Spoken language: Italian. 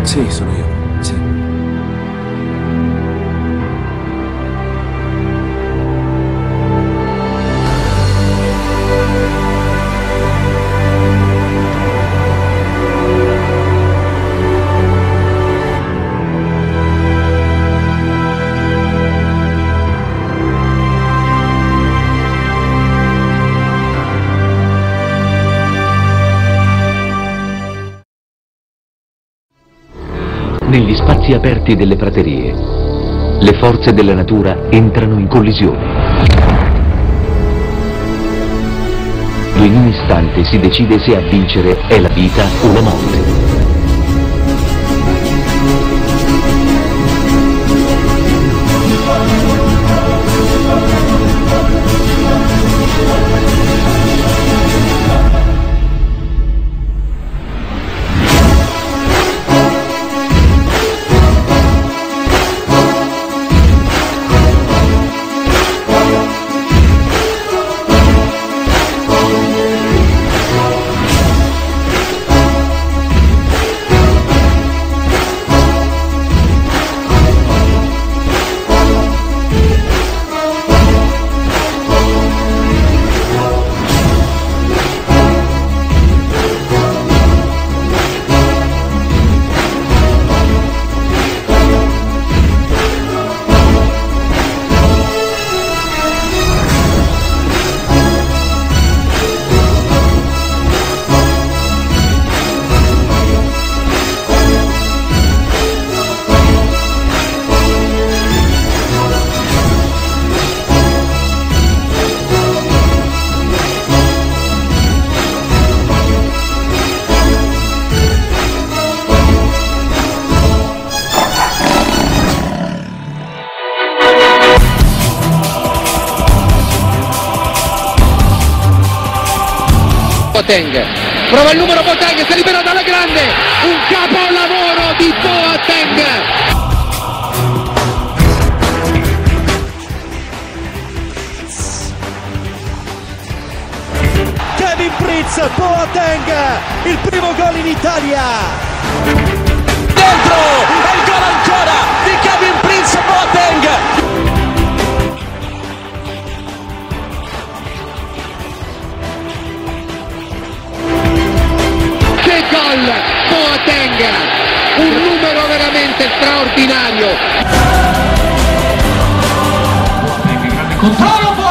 Sì, sono io. Sì. Negli spazi aperti delle praterie, le forze della natura entrano in collisione. E in un istante si decide se a vincere è la vita o la morte. Boateng, prova il numero Boateng, si libera dalla grande, un capolavoro di Boateng. Kevin Prince, Boateng, il primo gol in Italia. Dentro, è il gol ancora di Kevin Prince, Boateng. Che gol, Boateng, un numero veramente straordinario. Controllo